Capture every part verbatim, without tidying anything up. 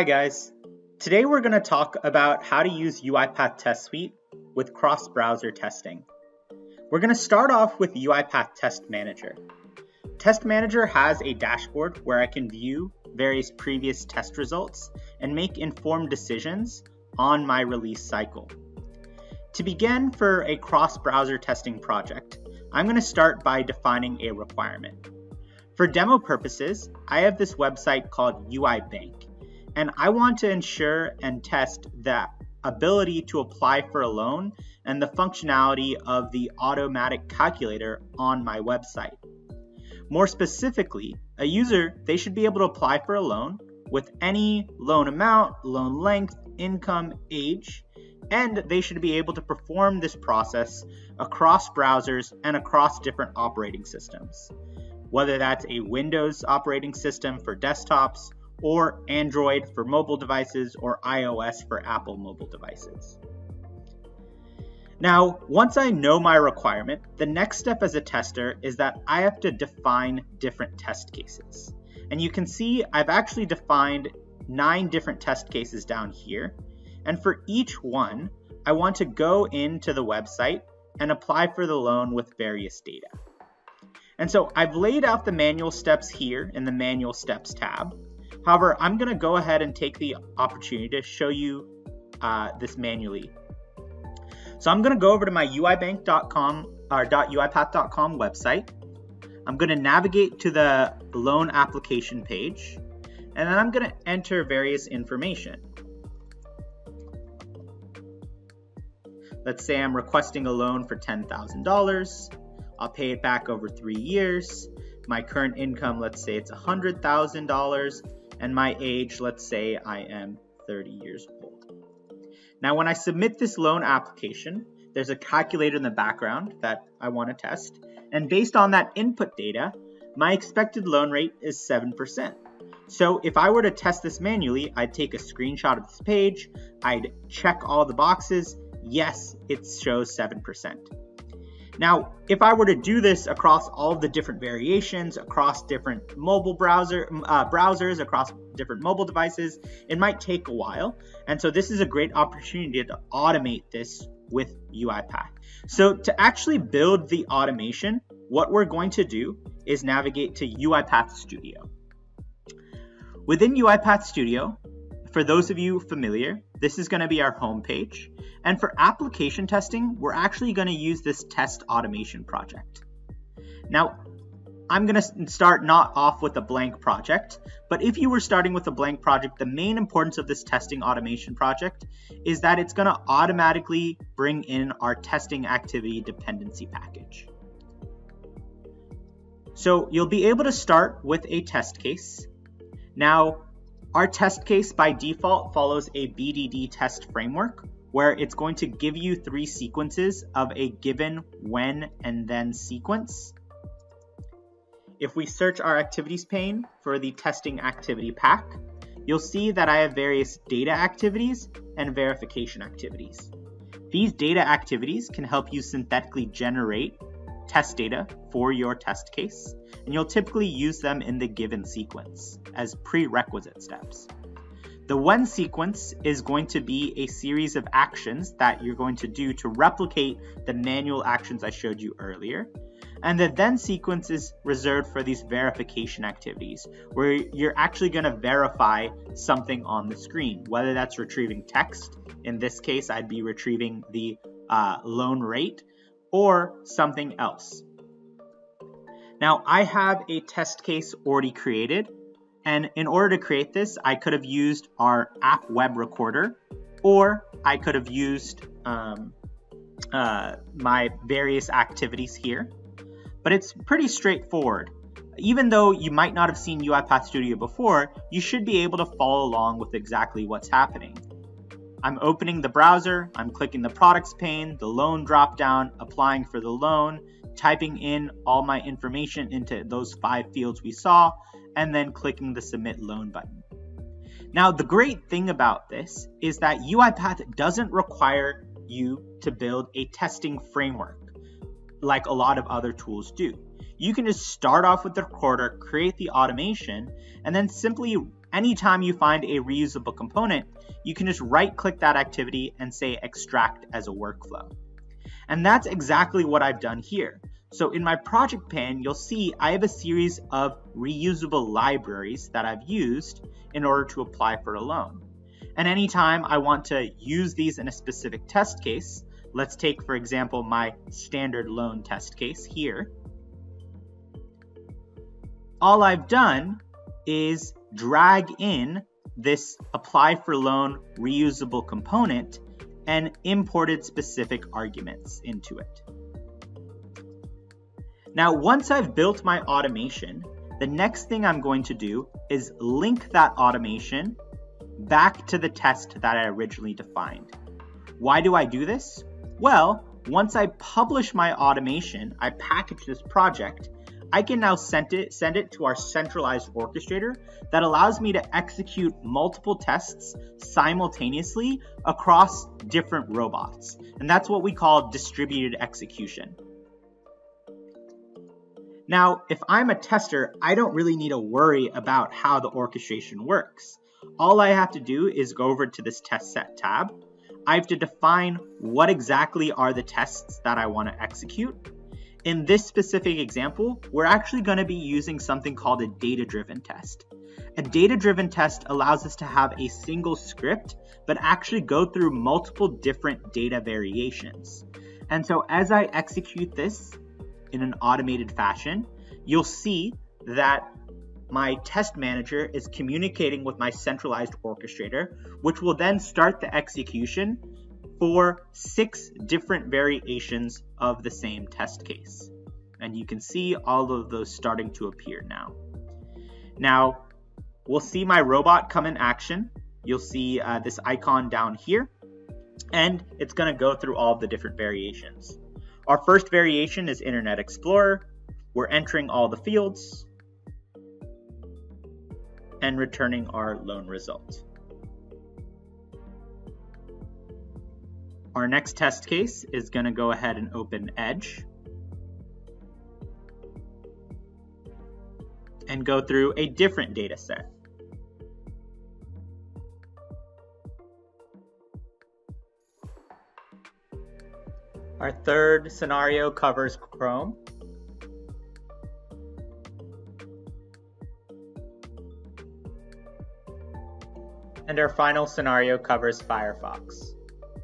Hi guys, today we're going to talk about how to use UiPath Test Suite with cross-browser testing. We're going to start off with UiPath Test Manager. Test Manager has a dashboard where I can view various previous test results and make informed decisions on my release cycle. To begin for a cross-browser testing project, I'm going to start by defining a requirement. For demo purposes, I have this website called UiBank, and I want to ensure and test the ability to apply for a loan and the functionality of the automatic calculator on my website. More specifically, a user, they should be able to apply for a loan with any loan amount, loan length, income, age, and they should be able to perform this process across browsers and across different operating systems, whether that's a Windows operating system for desktops, or Android for mobile devices, or iOS for Apple mobile devices. Now, once I know my requirement, the next step as a tester is that I have to define different test cases. And you can see I've actually defined nine different test cases down here. And for each one, I want to go into the website and apply for the loan with various data. And so I've laid out the manual steps here in the Manual Steps tab. However, I'm going to go ahead and take the opportunity to show you uh, this manually. So I'm going to go over to my uibank dot com or .uipath dot com website. I'm going to navigate to the loan application page, and then I'm going to enter various information. Let's say I'm requesting a loan for ten thousand dollars. I'll pay it back over three years. My current income, let's say it's one hundred thousand dollars. And my age, let's say I am thirty years old. Now, when I submit this loan application, there's a calculator in the background that I want to test. And based on that input data, my expected loan rate is seven percent. So if I were to test this manually, I'd take a screenshot of this page, I'd check all the boxes. Yes, it shows seven percent. Now, if I were to do this across all of the different variations, across different mobile browser uh, browsers, across different mobile devices, it might take a while. And so this is a great opportunity to automate this with UiPath. So to actually build the automation, what we're going to do is navigate to UiPath Studio. Within UiPath Studio, for those of you familiar, this is going to be our home page. And for application testing, we're actually going to use this test automation project. Now, I'm going to start not off with a blank project, but if you were starting with a blank project, the main importance of this testing automation project is that it's going to automatically bring in our testing activity dependency package. So you'll be able to start with a test case. Now, our test case by default follows a B D D test framework, where it's going to give you three sequences of a given when and then sequence. If we search our activities pane for the testing activity pack, you'll see that I have various data activities and verification activities. These data activities can help you synthetically generate test data for your test case, and you'll typically use them in the given sequence as prerequisite steps. The when sequence is going to be a series of actions that you're going to do to replicate the manual actions I showed you earlier. And the then sequence is reserved for these verification activities, where you're actually going to verify something on the screen, whether that's retrieving text. In this case, I'd be retrieving the uh, loan rate, or something else. Now, I have a test case already created. And in order to create this, I could have used our app web recorder, or I could have used um, uh, my various activities here. But it's pretty straightforward. Even though you might not have seen UiPath Studio before, you should be able to follow along with exactly what's happening. I'm opening the browser, I'm clicking the products pane, the loan dropdown, applying for the loan, typing in all my information into those five fields we saw, and then clicking the Submit Loan button. Now, the great thing about this is that UiPath doesn't require you to build a testing framework like a lot of other tools do. You can just start off with the recorder, create the automation, and then simply anytime you find a reusable component, you can just right-click that activity and say extract as a workflow. And that's exactly what I've done here. So in my project pane, you'll see I have a series of reusable libraries that I've used in order to apply for a loan. And anytime I want to use these in a specific test case, let's take, for example, my standard loan test case here. All I've done is drag in this apply for loan reusable component and imported specific arguments into it. Now, once I've built my automation, the next thing I'm going to do is link that automation back to the test that I originally defined. Why do I do this? Well, once I publish my automation, I package this project, I can now send it, send it to our centralized orchestrator that allows me to execute multiple tests simultaneously across different robots. And that's what we call distributed execution. Now, if I'm a tester, I don't really need to worry about how the orchestration works. All I have to do is go over to this test set tab. I have to define what exactly are the tests that I want to execute. In this specific example, we're actually going to be using something called a data-driven test. A data-driven test allows us to have a single script, but actually go through multiple different data variations. And so as I execute this in an automated fashion, you'll see that my test manager is communicating with my centralized orchestrator, which will then start the execution for six different variations of the same test case. And you can see all of those starting to appear now. Now, we'll see my robot come in action. You'll see uh, this icon down here, and it's going to go through all of the different variations. Our first variation is Internet Explorer. We're entering all the fields and returning our loan result. Our next test case is going to go ahead and open Edge and go through a different data set. Our third scenario covers Chrome. And our final scenario covers Firefox.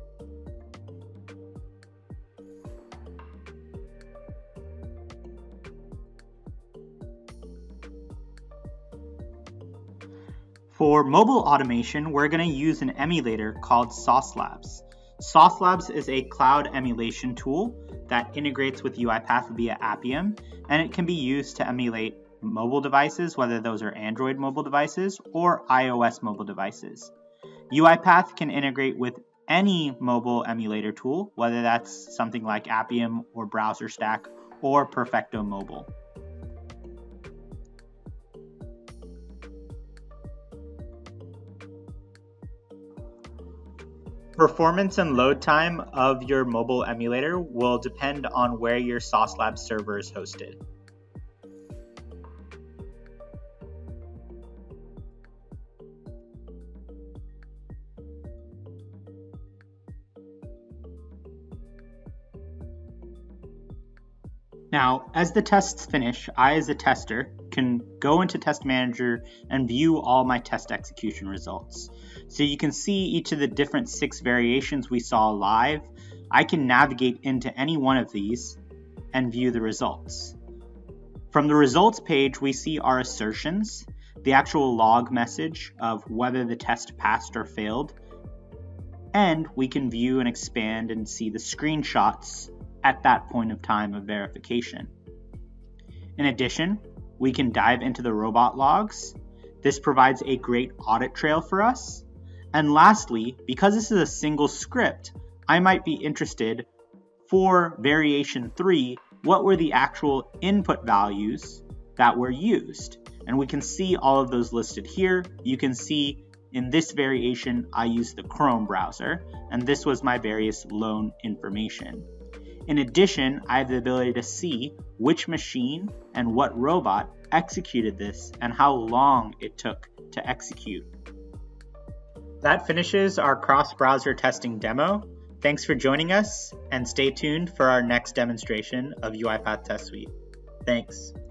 For mobile automation, we're going to use an emulator called Sauce Labs. Sauce Labs is a cloud emulation tool that integrates with UiPath via Appium, and it can be used to emulate mobile devices, whether those are Android mobile devices or iOS mobile devices. UiPath can integrate with any mobile emulator tool, whether that's something like Appium or BrowserStack or Perfecto Mobile. Performance and load time of your mobile emulator will depend on where your Sauce Labs server is hosted. Now, as the tests finish, I as a tester can go into Test Manager and view all my test execution results. So you can see each of the different six variations we saw live. I can navigate into any one of these and view the results. From the results page, we see our assertions, the actual log message of whether the test passed or failed, and we can view and expand and see the screenshots at that point of time of verification. In addition, we can dive into the robot logs. This provides a great audit trail for us. And lastly, because this is a single script, I might be interested for variation three, what were the actual input values that were used? And we can see all of those listed here. You can see in this variation, I used the Chrome browser, and this was my various loan information. In addition, I have the ability to see which machine and what robot executed this and how long it took to execute. That finishes our cross-browser testing demo. Thanks for joining us, and stay tuned for our next demonstration of UiPath Test Suite. Thanks.